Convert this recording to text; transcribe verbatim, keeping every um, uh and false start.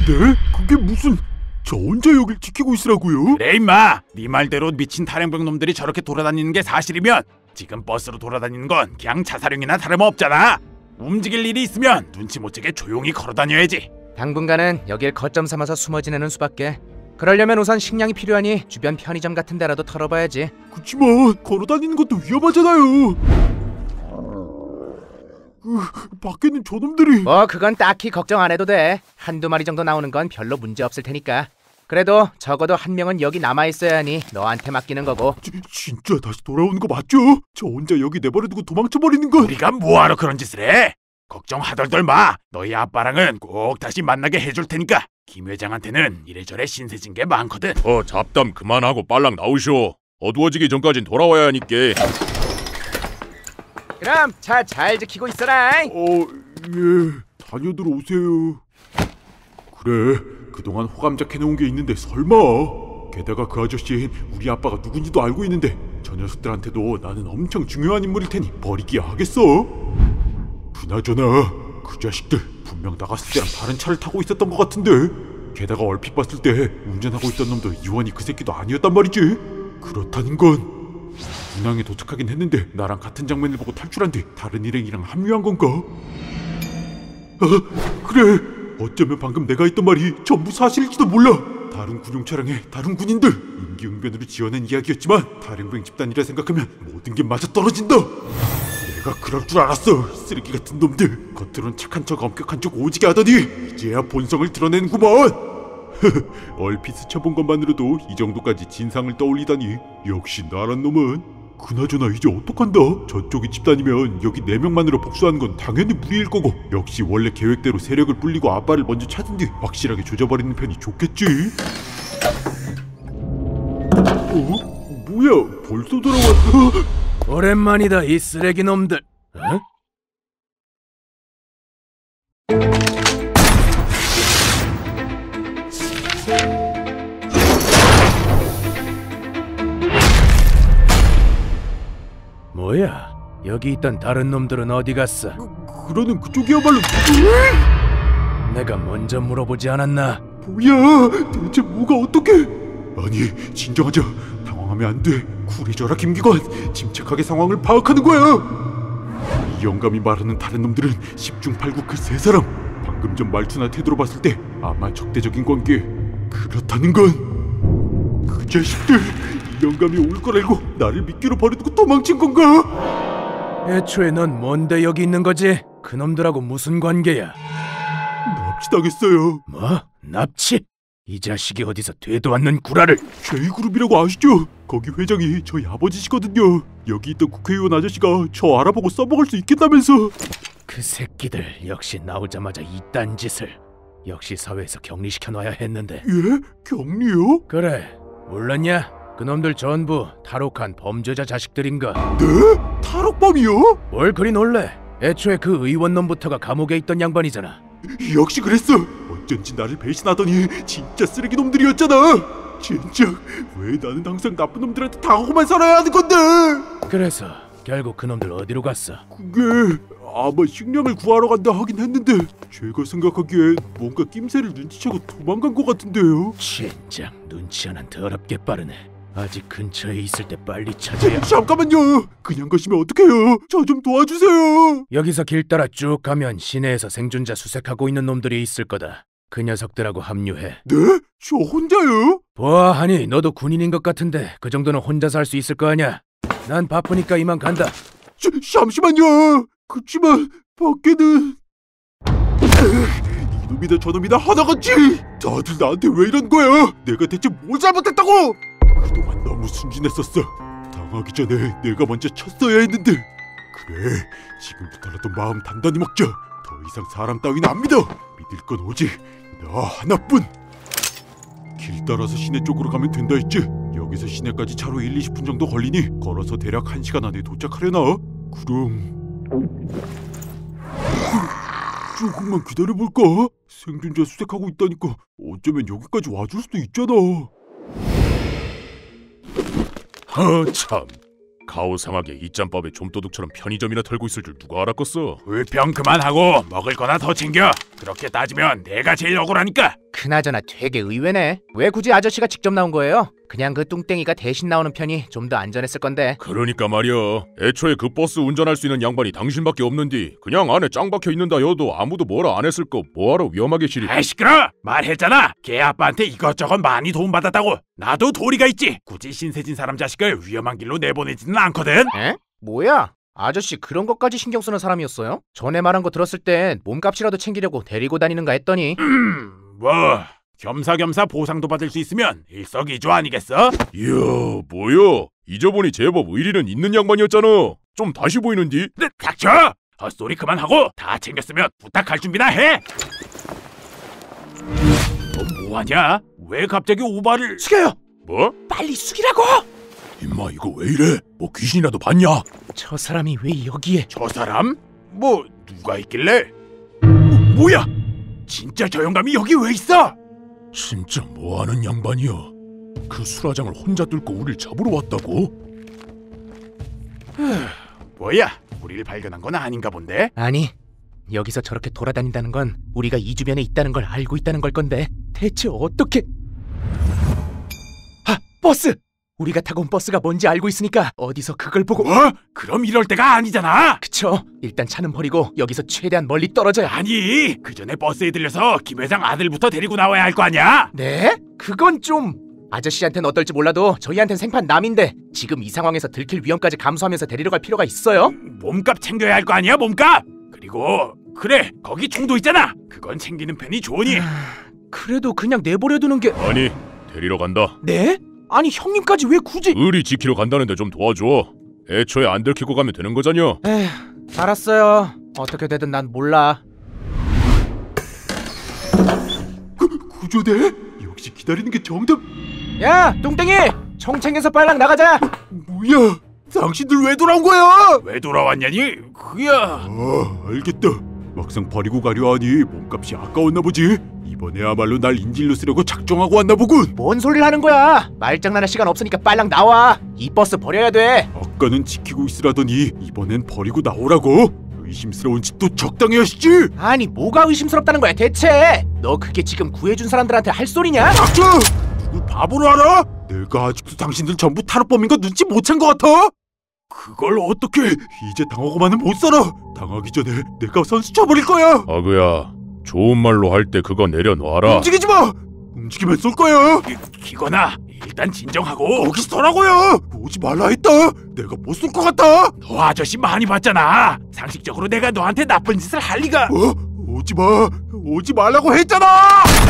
네? 그게 무슨... 저 혼자 여길 지키고 있으라고요? 그래 임마! 네 말대로 미친 탈영병 놈들이 저렇게 돌아다니는 게 사실이면 지금 버스로 돌아다니는 건 그냥 자살행위나 다름없잖아. 움직일 일이 있으면 눈치 못 채게 조용히 걸어다녀야지. 당분간은 여길 거점 삼아서 숨어 지내는 수밖에. 그러려면 우선 식량이 필요하니 주변 편의점 같은 데라도 털어봐야지. 그치만 걸어다니는 것도 위험하잖아요. 그, 밖에는 저놈들이... 뭐 그건 딱히 걱정 안 해도 돼. 한두 마리 정도 나오는 건 별로 문제 없을 테니까. 그래도 적어도 한 명은 여기 남아있어야 하니 너한테 맡기는 거고. 지, 진짜 다시 돌아오는 거 맞죠? 저 혼자 여기 내버려두고 도망쳐버리는 건... 우리가 뭐하러 그런 짓을 해? 걱정 하덜덜 마. 너희 아빠랑은 꼭 다시 만나게 해줄 테니까. 김 회장한테는 이래저래 신세진 게 많거든. 어, 잡담 그만하고 빨랑 나오시오. 어두워지기 전까진 돌아와야 하니까. 그럼 차 잘 지키고 있어라. 어... 예... 다녀들 오세요. 그래... 그동안 호감작 해놓은 게 있는데 설마... 게다가 그 아저씨는 우리 아빠가 누군지도 알고 있는데 저 녀석들한테도 나는 엄청 중요한 인물일 테니 버리기야 하겠어? 그나저나 그 자식들 분명 나갔을 때랑 다른 차를 타고 있었던 것 같은데 게다가 얼핏 봤을 때 운전하고 있던 놈도 이원이 그 새끼도 아니었단 말이지. 그렇다는 건 문항에 도착하긴 했는데 나랑 같은 장면을 보고 탈출한 뒤 다른 일행이랑 합류한 건가? 아 그래! 어쩌면 방금 내가 했던 말이 전부 사실일지도 몰라! 다른 군용 차량에 다른 군인들! 임기응변으로 지어낸 이야기였지만 탈영병 집단이라 생각하면 모든 게 맞아떨어진다! 내가 그럴 줄 알았어! 쓰레기 같은 놈들! 겉으론 착한 척 엄격한 척 오지게 하더니 이제야 본성을 드러내는구먼! 얼핏 스쳐본 것만으로도 이 정도까지 진상을 떠올리다니 역시 나란 놈은. 그나저나 이제 어떡한다? 저쪽이 집단이면 여기 네 명만으로 복수하는 건 당연히 무리일 거고 역시 원래 계획대로 세력을 불리고 아빠를 먼저 찾은 뒤 확실하게 조져버리는 편이 좋겠지? 어? 뭐야? 벌써 돌아왔어? 오랜만이다 이 쓰레기 놈들. 어? 뭐야? 여기 있던 다른 놈들은 어디 갔어? 그, 그러는 그쪽이야말로... 내가 먼저 물어보지 않았나? 뭐야? 대체 뭐가 어떻게... 아니 진정하자. 당황하면 안 돼. 쿨해져라 김기관. 침착하게 상황을 파악하는 거야. 이 영감이 말하는 다른 놈들은 십중팔구 그 세 사람. 방금 전 말투나 태도로 봤을 때 아마 적대적인 관계. 그렇다는 건 그 자식들 이 영감이 올 걸 알고 나를 미끼로 버려두고 도망친 건가? 애초에 넌 뭔데 여기 있는 거지? 그놈들하고 무슨 관계야? 납치당했어요. 뭐? 납치? 이 자식이 어디서 되도 않는 구라를. 제이그룹이라고 아시죠? 거기 회장이 저희 아버지시거든요. 여기 있던 국회의원 아저씨가 저 알아보고 써먹을 수 있겠다면서. 그 새끼들 역시 나오자마자 이딴 짓을. 역시 사회에서 격리시켜놔야 했는데. 예? 격리요? 그래, 몰랐냐? 그놈들 전부 탈옥한 범죄자 자식들인가. 네? 탈옥범이요? 뭘 그리 놀래? 애초에 그 의원놈부터가 감옥에 있던 양반이잖아. 역시 그랬어. 어쩐지 나를 배신하더니 진짜 쓰레기 놈들이었잖아. 진짜 왜 나는 항상 나쁜 놈들한테 당하고만 살아야 하는 건데. 그래서 결국 그놈들 어디로 갔어? 그게 아마 식량을 구하러 간다 하긴 했는데 제가 생각하기엔 뭔가 낌새를 눈치채고 도망간 것 같은데요. 진짜 눈치 하나 더럽게 빠르네. 아직 근처에 있을 때 빨리 찾아야. 잠깐만요. 그냥 가시면 어떡해요. 저 좀 도와주세요. 여기서 길 따라 쭉 가면 시내에서 생존자 수색하고 있는 놈들이 있을 거다. 그 녀석들하고 합류해. 네? 저 혼자요? 보아하니 너도 군인인 것 같은데 그 정도는 혼자서 할 수 있을 거 아냐? 난 바쁘니까 이만 간다. 자, 잠시만요. 그치만 밖에는... 이놈이다 저놈이다 하나같이 다들 나한테 왜 이런 거야? 내가 대체 뭘 잘못했다고? 그동안 너무 순진했었어. 당하기 전에 내가 먼저 쳤어야 했는데. 그래, 지금부터라도 마음 단단히 먹자. 더 이상 사람 따위는 안 믿어. 믿을 건 오직 너 하나뿐. 길 따라서 시내 쪽으로 가면 된다 했지? 여기서 시내까지 차로 일, 이십 분 정도 걸리니 걸어서 대략 한 시간 안에 도착하려나? 그럼... 조금만 기다려볼까? 생존자 수색하고 있다니까 어쩌면 여기까지 와줄 수도 있잖아. 허참, 가오상하게 이짬밥에 좀도둑처럼 편의점이나 털고 있을 줄 누가 알았겠어? 불평 그만하고 먹을 거나 더 챙겨. 그렇게 따지면 내가 제일 억울하니까. 그나저나 되게 의외네. 왜 굳이 아저씨가 직접 나온 거예요? 그냥 그 뚱땡이가 대신 나오는 편이 좀 더 안전했을 건데. 그러니까 말이야. 애초에 그 버스 운전할 수 있는 양반이 당신밖에 없는디 그냥 안에 짱 박혀 있는다 여도 아무도 뭐라 안 했을 거 뭐하러 위험하게 시리. 아이 시끄러. 말했잖아. 걔 아빠한테 이것저것 많이 도움받았다고. 나도 도리가 있지. 굳이 신세진 사람 자식을 위험한 길로 내보내지는 않거든. 에? 뭐야? 아저씨 그런 것까지 신경 쓰는 사람이었어요? 전에 말한 거 들었을 땐 몸값이라도 챙기려고 데리고 다니는가 했더니. 음, 뭐 겸사겸사 보상도 받을 수 있으면 일석이조 아니겠어? 이야 뭐야. 잊어보니 제법 의리는 있는 양반이었잖아. 좀 다시 보이는디? 네, 닥쳐! 헛소리 그만하고 다 챙겼으면 부탁할 준비나 해! 너 뭐하냐? 왜 갑자기 오바를... 숙여요! 뭐? 빨리 숙이라고! 임마 이거 왜 이래? 뭐 귀신이라도 봤냐? 저 사람이 왜 여기에? 저 사람? 뭐 누가 있길래? 뭐, 뭐야? 진짜 저 영감이 여기 왜 있어? 진짜 뭐하는 양반이야. 그 수라장을 혼자 뚫고 우릴 잡으러 왔다고? 뭐야? 우리를 발견한 건 아닌가 본데? 아니, 여기서 저렇게 돌아다닌다는 건 우리가 이 주변에 있다는 걸 알고 있다는 걸 건데 대체 어떻게... 아, 버스! 우리가 타고 온 버스가 뭔지 알고 있으니까 어디서 그걸 보고... 뭐? 그럼 이럴 때가 아니잖아. 그쵸? 일단 차는 버리고 여기서 최대한 멀리 떨어져야... 아니, 그 전에 버스에 들려서 김 회장 아들부터 데리고 나와야 할 거 아니야? 네? 그건 좀... 아저씨한텐 어떨지 몰라도 저희한텐 생판 남인데 지금 이 상황에서 들킬 위험까지 감수하면서 데리러 갈 필요가 있어요? 몸값 챙겨야 할 거 아니야, 몸값? 그리고 그래, 거기 총도 있잖아. 그건 챙기는 편이 좋으니. 그래도 그냥 내버려두는 게... 아니 데리러 간다. 네? 아니 형님까지 왜 굳이... 의리 지키러 간다는데 좀 도와줘. 애초에 안 들키고 가면 되는 거잖여. 에휴, 알았어요. 어떻게 되든 난 몰라. 구조대? 역시 기다리는 게 정답. 야, 뚱땡이! 총 챙겨서 빨랑 나가자! 뭐야? 당신들 왜 돌아온 거야? 왜 돌아왔냐니? 그야. 아, 알겠다. 막상 버리고 가려 하니 몸값이 아까웠나 보지. 이번에야말로 날 인질로 쓰려고 작정하고 왔나 보군. 뭔 소리를 하는 거야? 말장난할 시간 없으니까 빨랑 나와. 이 버스 버려야 돼. 아까는 지키고 있으라더니 이번엔 버리고 나오라고? 의심스러운 짓도 적당히 하시지. 아니 뭐가 의심스럽다는 거야 대체? 너 그게 지금 구해준 사람들한테 할 소리냐? 닥쳐! 누굴 바보로 알아? 내가 아직도 당신들 전부 탈옥범인 거 눈치 못 챈 거 같아? 그걸 어떻게? 이제 당하고만은 못 살아. 당하기 전에 내가 선수 쳐버릴 거야. 아그야 좋은 말로 할 때 그거 내려놔라. 움직이지 마. 움직이면 쏠 거야. 기거나 일단 진정하고. 거기 서라고요. 오지 말라 했다. 내가 못 쏠 것 같아. 너 아저씨 많이 봤잖아. 상식적으로 내가 너한테 나쁜 짓을 할 리가. 어? 오지 마. 오지 말라고 했잖아.